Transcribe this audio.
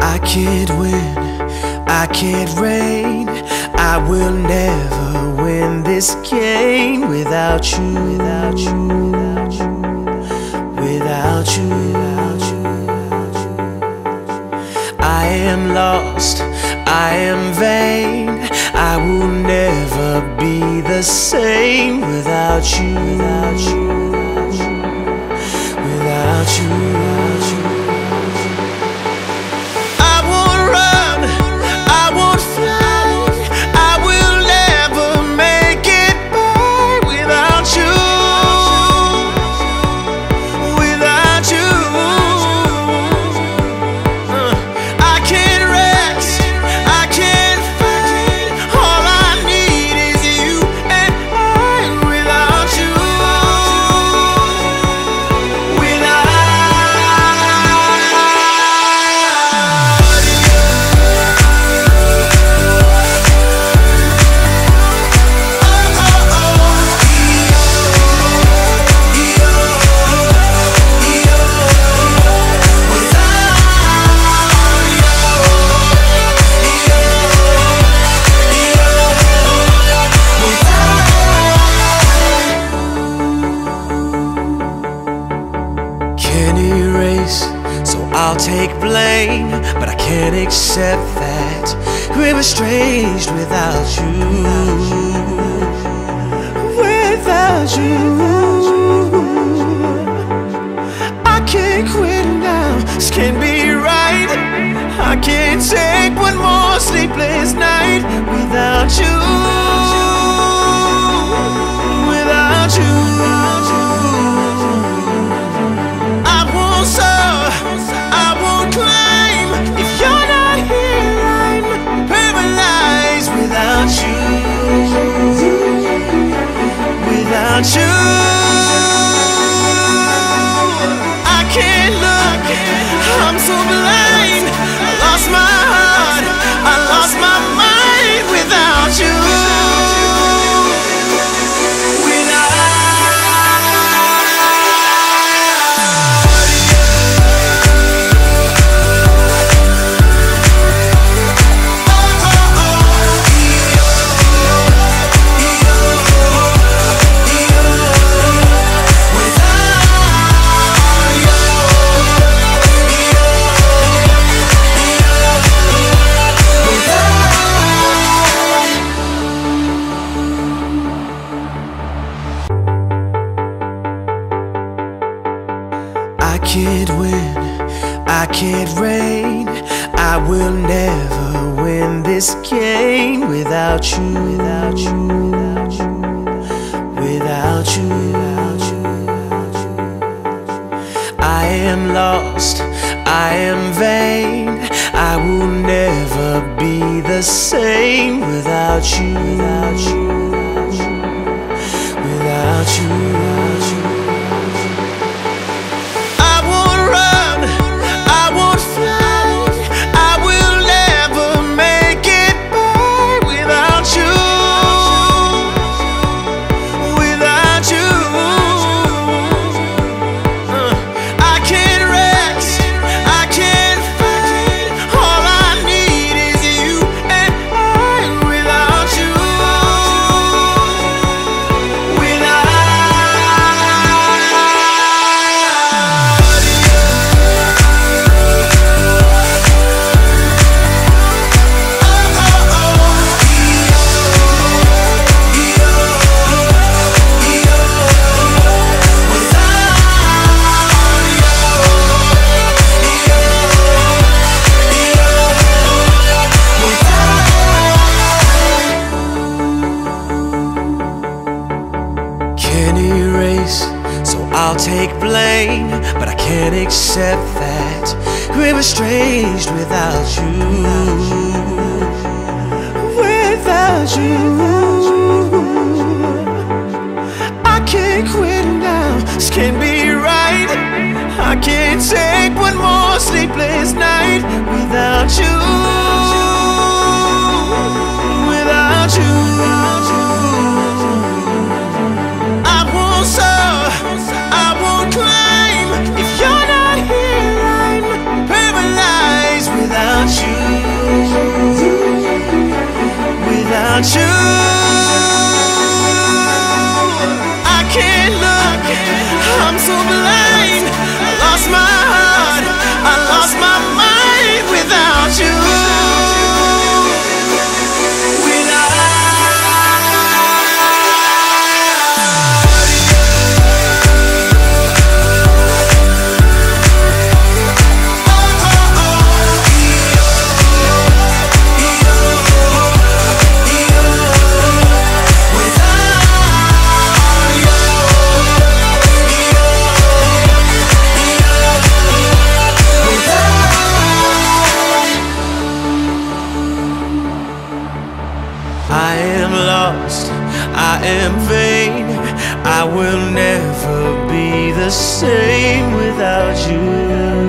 I can't win, I can't reign. I will never win this game without you, without you, without you, without you, without you. I am lost, I am vain. I will never be the same without you, without you, without you, without you. I won't run, I won't fly. I will never make it by without you, without you. I can't rest, I can't fight. All I need is you and I without you, without you. Can't erase, so I'll take blame, but I can't accept that we're estranged without you, without you. I can't quit now, this can't be right. I can't take one more sleepless night without you, without you. I won't soar, I won't climb. If you're not here, I'm paralyzed without you, without you. I can't look, I'm so blind. I lost my heart, I lost my mind without you. I can't win, I can't reign. I will never win this game without you, without you, without you, without you, without you, without you. I am lost, I am vain. I will never be the same without you, without you, without you, without you. So I'll take blame, but I can't accept that we're estranged without you, without you. I can't quit now, this can't be right. I can't take one more sleepless night without you, without you. I won't soar, I won't climb. If you're not here, I'm paralyzed without without you, I can't look. I'm so blind. I lost my heart. I lost my mind without you. I am lost, I am vain. I will never be the same without you.